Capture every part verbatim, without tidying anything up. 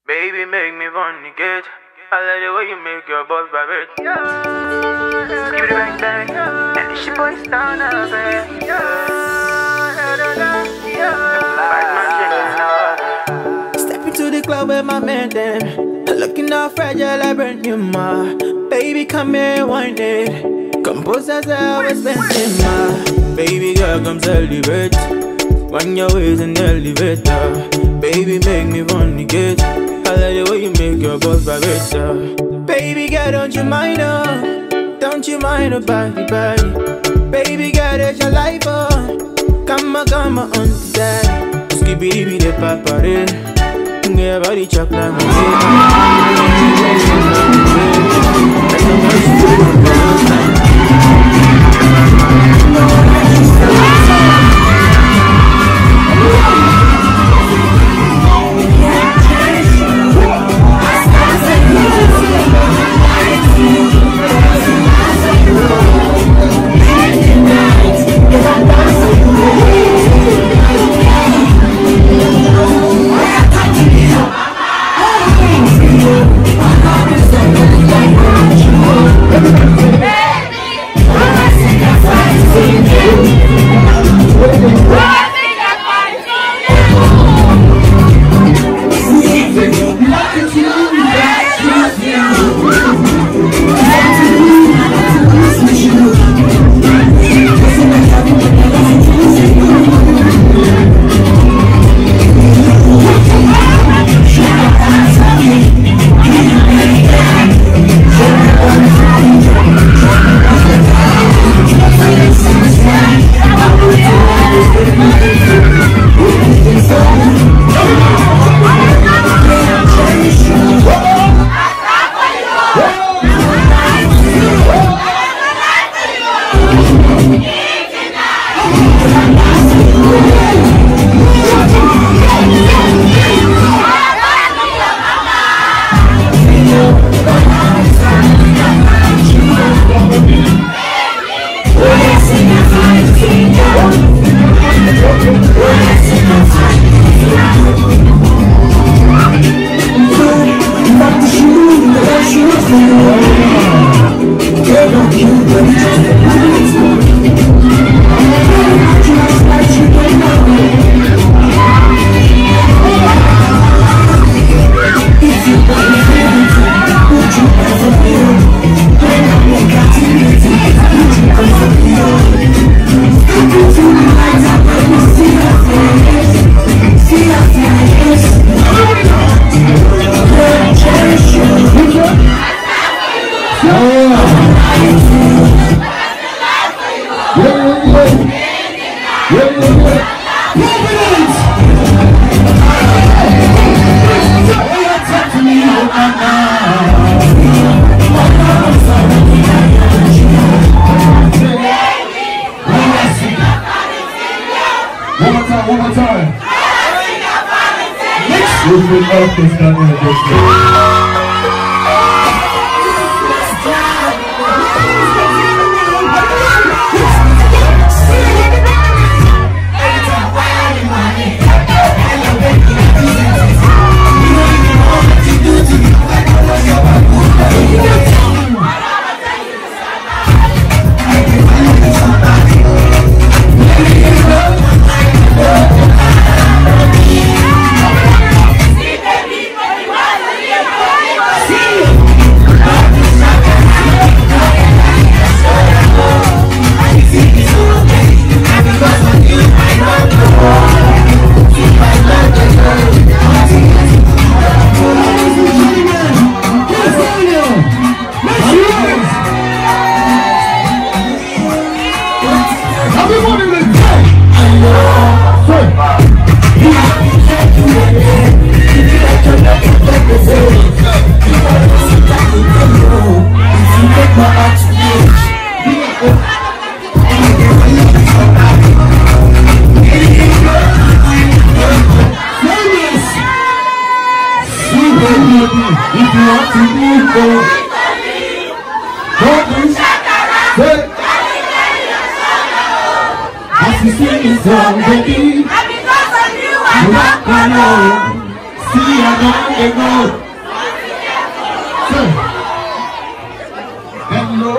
Baby, make me fornicate. I like the way you make your butt vibrate. Yeah, give it a bang bang. And it's your boy Stunner, baby. Yeah, step into the club with my man, then looking all fragile, like brand new ma. Baby, come here, wind it. Compose as I was spending my. Baby girl, come celebrate. Wind your ways in the elevator. Baby, make me fornicate. I like the way you make your butt vibrate. uh. Baby girl, don't you mind, oh. Don't you mind about the body. Baby girl, that's your life, oh. Come on, come on, on to that. Skibidi the papare. Get body chop like song, baby. And because of you, I'm not gonna see I don't they know. Hello.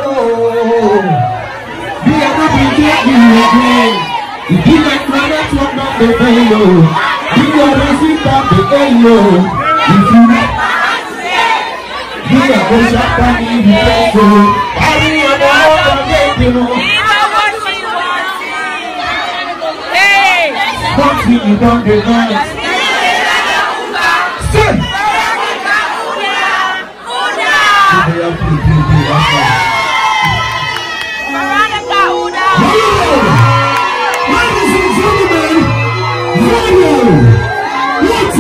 Be a good get you again. If you like brothers, what not the fellow. You are a sweet of the hello. If you like be a good shot and if you like so. I will not get you. What will you don't do that? Say! Ladies and gentlemen, radio, what's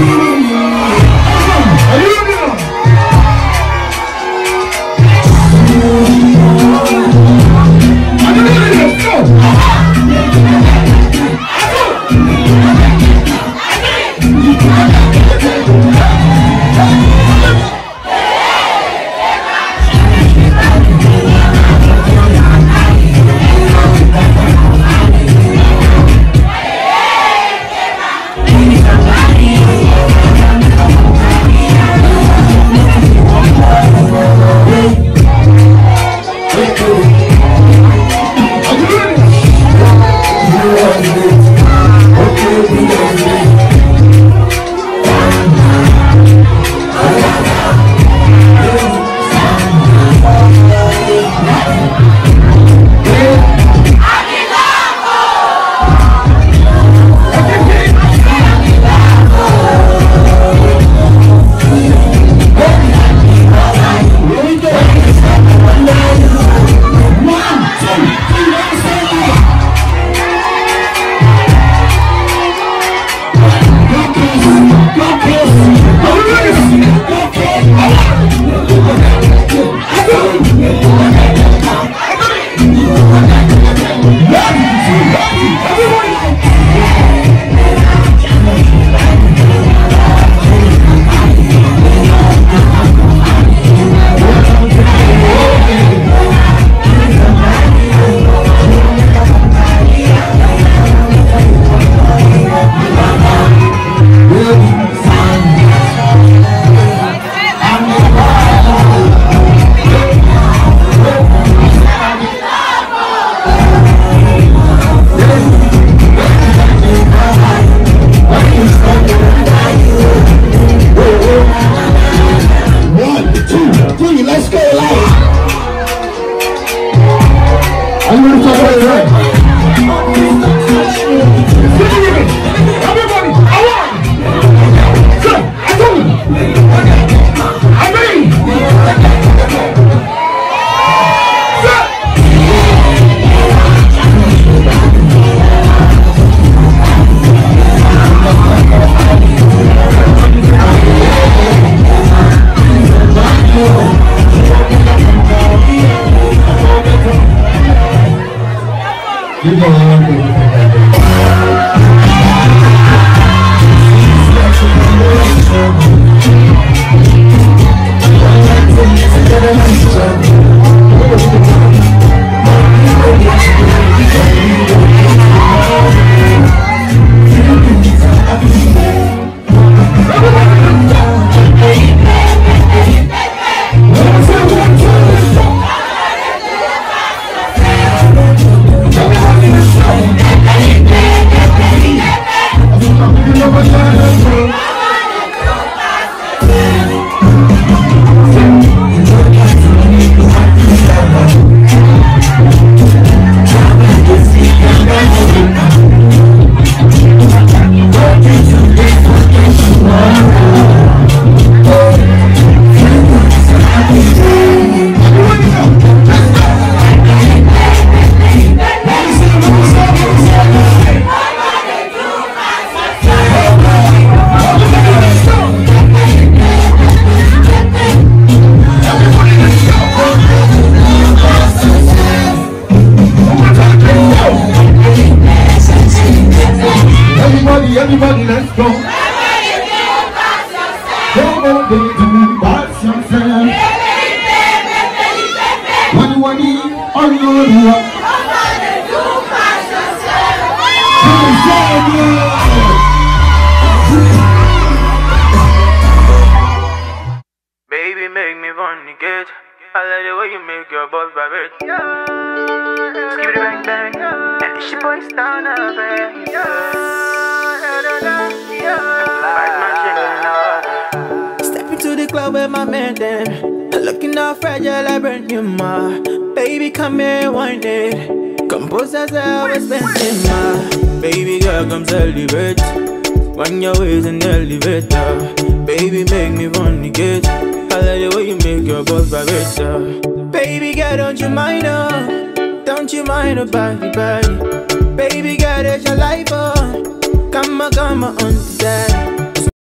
Everybody, let's go. Come on, baby, pass yourself. One, one, on your walk. Come on, fornicate. I like the way you make your boss vibrate. Yeah, skip it bang bang. And it's your boy down a bang. Yeah, step into the club with my man then. Looking all fragile, I burn you ma. Baby, come here, wind it. Compose yourself, expensive ma. Baby girl, come celebrate. Wind your ways in the elevator. Baby, make me fornicate. I like the way you make your boss vibrate. uh. Baby girl, don't you mind, oh. Don't you mind about the body. Baby girl, it's your life, oh. Come on, come on, on to that.